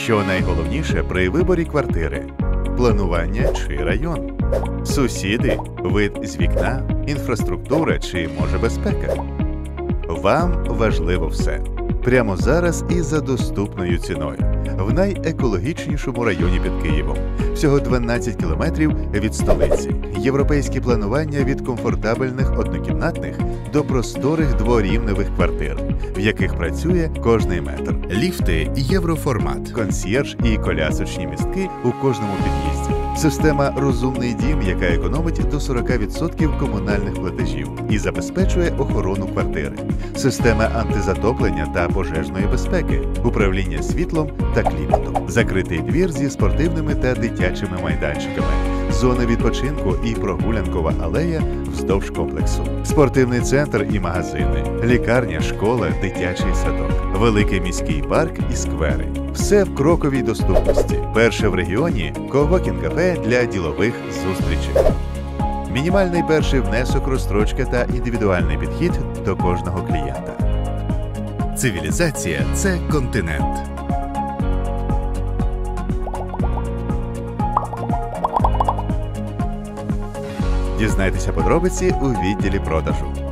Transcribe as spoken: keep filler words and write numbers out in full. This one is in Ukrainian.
Що найголовніше при виборі квартири? Планування чи район? Сусіди, вид з вікна, інфраструктура чи, може, безпека? Вам важливо все. Прямо зараз і за доступною ціною. В найекологічнішому районі під Києвом. Всього дванадцять кілометрів від столиці. Європейське планування від комфортабельних однокімнатних до просторих дворівневих квартир, в яких працює кожний метр. Ліфти євроформат, консьєрж і колясочні містки у кожному під'їзді. Система «Розумний дім», яка економить до сорок відсотків комунальних платежів і забезпечує охорону квартири. Система антизатоплення та пожежної безпеки, управління світлом та кліматом. Закритий двір зі спортивними та дитячими майданчиками. Зона відпочинку і прогулянкова алея вздовж комплексу. Спортивний центр і магазини. Лікарня, школа, дитячий садок. Великий міський парк і сквери. Все в кроковій доступності. Перше в регіоні – ковокінг-кафе для ділових зустрічей. Мінімальний перший внесок, розстрочка та індивідуальний підхід до кожного клієнта. Цивілізація – це континент. Дізнайтеся подробиці у відділі продажу.